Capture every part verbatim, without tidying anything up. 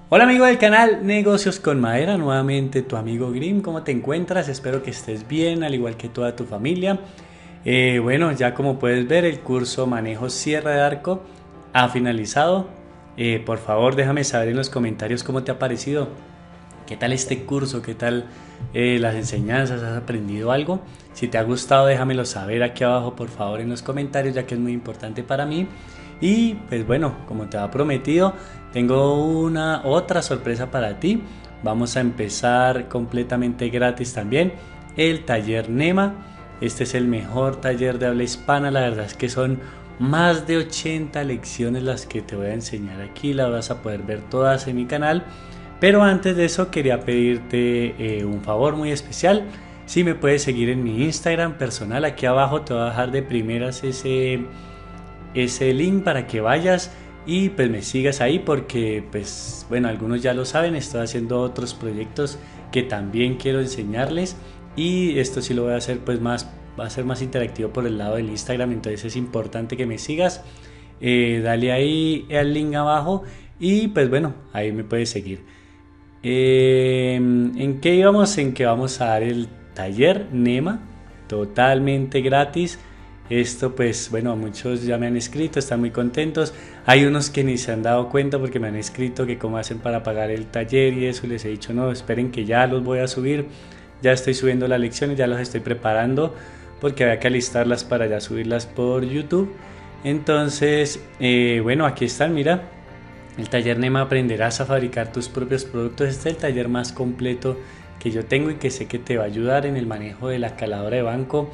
Hola amigo del canal Negocios con Madera, nuevamente tu amigo Grim. ¿Cómo te encuentras? Espero que estés bien, al igual que toda tu familia. Eh, bueno, ya como puedes ver, el curso Manejo Cierre de Arco ha finalizado. Eh, por favor, déjame saber en los comentarios cómo te ha parecido. ¿Qué tal este curso? ¿Qué tal eh, las enseñanzas? ¿Has aprendido algo? Si te ha gustado, déjamelo saber aquí abajo, por favor, en los comentarios, ya que es muy importante para mí. Y pues bueno, como te ha prometido, tengo una otra sorpresa para ti. Vamos a empezar completamente gratis también el taller NEMA. Este es el mejor taller de habla hispana. La verdad es que son más de ochenta lecciones las que te voy a enseñar aquí. Las vas a poder ver todas en mi canal. Pero antes de eso quería pedirte eh, un favor muy especial. Si me puedes seguir en mi Instagram personal, aquí abajo te voy a dejar de primeras ese, ese link para que vayas y pues me sigas ahí, porque pues bueno, algunos ya lo saben, estoy haciendo otros proyectos que también quiero enseñarles, y esto sí lo voy a hacer pues más, va a ser más interactivo por el lado del Instagram. Entonces es importante que me sigas. Eh, dale ahí al link abajo y pues bueno, ahí me puedes seguir. Eh, ¿En qué íbamos? En que vamos a dar el taller NEMA totalmente gratis. Esto pues bueno, muchos ya me han escrito, están muy contentos. Hay unos que ni se han dado cuenta porque me han escrito que cómo hacen para pagar el taller y eso. Les he dicho no, esperen que ya los voy a subir. Ya estoy subiendo las lecciones, ya las estoy preparando porque había que alistarlas para ya subirlas por YouTube. Entonces eh, bueno, aquí están, mira. El taller NEMA, aprenderás a fabricar tus propios productos. Este es el taller más completo que yo tengo y que sé que te va a ayudar en el manejo de la caladora de banco.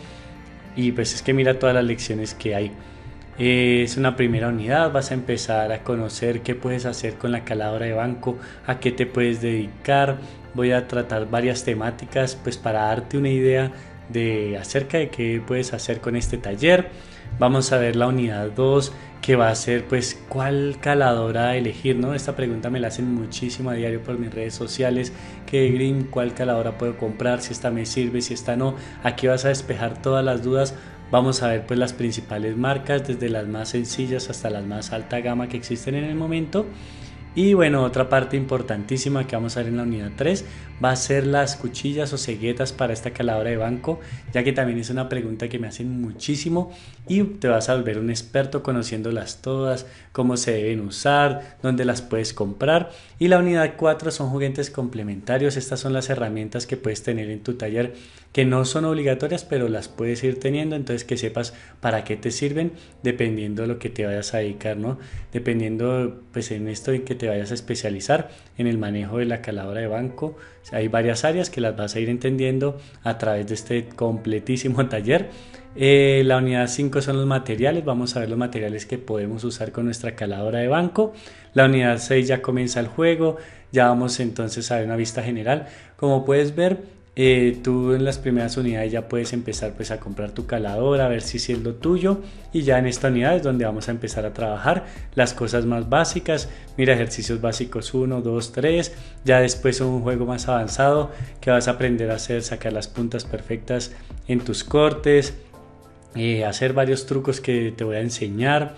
Y pues es que mira todas las lecciones que hay. Eh, es una primera unidad, vas a empezar a conocer qué puedes hacer con la caladora de banco, a qué te puedes dedicar. Voy a tratar varias temáticas pues para darte una idea de acerca de qué puedes hacer con este taller. Vamos a ver la unidad dos, que va a ser pues cuál caladora elegir, ¿no? Esta pregunta me la hacen muchísimo a diario por mis redes sociales, que Green, ¿cuál caladora puedo comprar? Si esta me sirve, si esta no. Aquí vas a despejar todas las dudas. Vamos a ver pues las principales marcas, desde las más sencillas hasta las más alta gama que existen en el momento. Y bueno, otra parte importantísima que vamos a ver en la unidad tres va a ser las cuchillas o ceguetas para esta caladora de banco, ya que también es una pregunta que me hacen muchísimo y te vas a volver un experto conociéndolas todas, cómo se deben usar, dónde las puedes comprar. Y la unidad cuatro son juguetes complementarios. Estas son las herramientas que puedes tener en tu taller, que no son obligatorias, pero las puedes ir teniendo. Entonces que sepas para qué te sirven dependiendo de lo que te vayas a dedicar, ¿no? Dependiendo pues en esto en que te vayas a especializar en el manejo de la caladora de banco. O sea, hay varias áreas que las vas a ir entendiendo a través de este completísimo taller. Eh, la unidad cinco son los materiales. Vamos a ver los materiales que podemos usar con nuestra caladora de banco. La unidad seis ya comienza el juego. Ya vamos entonces a ver una vista general. Como puedes ver, Eh, tú en las primeras unidades ya puedes empezar pues a comprar tu caladora, a ver si es lo tuyo, y ya en esta unidad es donde vamos a empezar a trabajar las cosas más básicas. Mira, ejercicios básicos uno, dos, tres, ya después un juego más avanzado que vas a aprender a hacer, sacar las puntas perfectas en tus cortes, eh, hacer varios trucos que te voy a enseñar.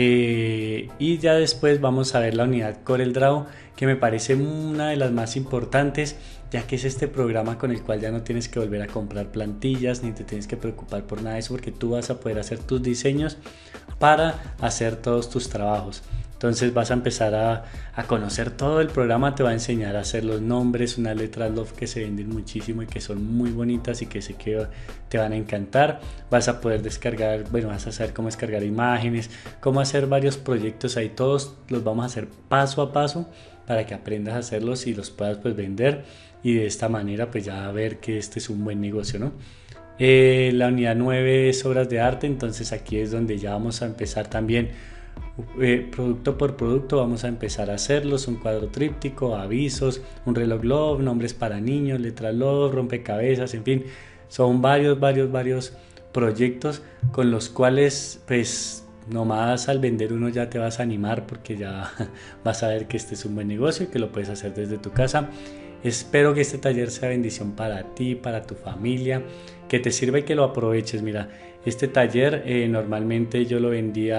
Eh, y ya después vamos a ver la unidad CorelDRAW, que me parece una de las más importantes, ya que es este programa con el cual ya no tienes que volver a comprar plantillas ni te tienes que preocupar por nada de eso, porque tú vas a poder hacer tus diseños para hacer todos tus trabajos. Entonces vas a empezar a, a conocer todo el programa. Te va a enseñar a hacer los nombres, unas letras love que se venden muchísimo y que son muy bonitas y que sé que te van a encantar. Vas a poder descargar, bueno, vas a saber cómo descargar imágenes, cómo hacer varios proyectos ahí. Todos los vamos a hacer paso a paso para que aprendas a hacerlos y los puedas pues vender, y de esta manera pues ya ver que este es un buen negocio, ¿no? Eh, la unidad nueve es obras de arte. Entonces aquí es donde ya vamos a empezar también eh, producto por producto. Vamos a empezar a hacerlos: un cuadro tríptico, avisos, un reloj love, nombres para niños, letras love, rompecabezas, en fin, son varios varios varios proyectos con los cuales pues nomás al vender uno ya te vas a animar, porque ya vas a ver que este es un buen negocio y que lo puedes hacer desde tu casa. Espero que este taller sea bendición para ti, para tu familia, que te sirva y que lo aproveches. Mira, este taller eh, normalmente yo lo vendía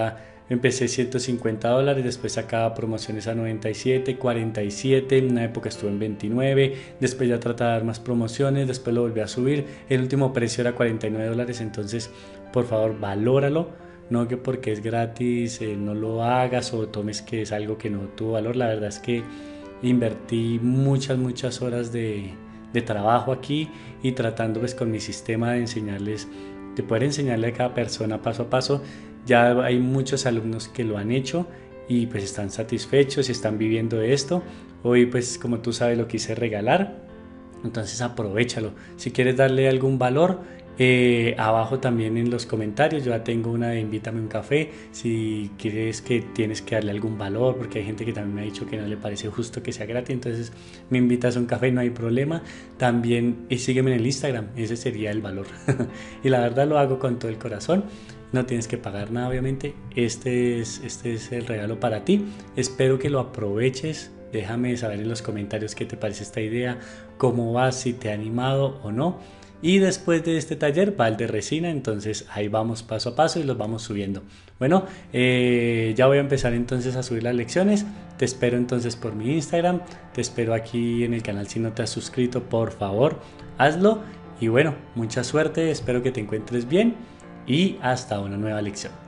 Empecé ciento cincuenta dólares, después sacaba promociones a noventa y siete, cuarenta y siete, en una época estuve en veintinueve, después ya trataba de dar más promociones, después lo volví a subir, el último precio era cuarenta y nueve dólares, entonces por favor valóralo, no que porque es gratis eh, no lo hagas o tomes que es algo que no tuvo valor. La verdad es que invertí muchas, muchas horas de, de trabajo aquí y tratando pues con mi sistema de enseñarles, de poder enseñarle a cada persona paso a paso. Ya hay muchos alumnos que lo han hecho y pues están satisfechos y están viviendo de esto. Hoy pues como tú sabes lo quise regalar, entonces aprovéchalo. Si quieres darle algún valor, eh, abajo también en los comentarios yo ya tengo una de invítame a un café. Si quieres que tienes que darle algún valor, porque hay gente que también me ha dicho que no le parece justo que sea gratis, entonces me invitas a un café, no hay problema. También y sígueme en el Instagram, ese sería el valor. Y la verdad lo hago con todo el corazón. No tienes que pagar nada, obviamente. Este es, este es el regalo para ti. Espero que lo aproveches. Déjame saber en los comentarios qué te parece esta idea, cómo vas, si te ha animado o no. Y después de este taller va el de resina, entonces ahí vamos paso a paso y los vamos subiendo. Bueno, eh, ya voy a empezar entonces a subir las lecciones. Te espero entonces por mi Instagram. Te espero aquí en el canal. Si no te has suscrito, por favor, hazlo. Y bueno, mucha suerte. Espero que te encuentres bien y hasta una nueva lección.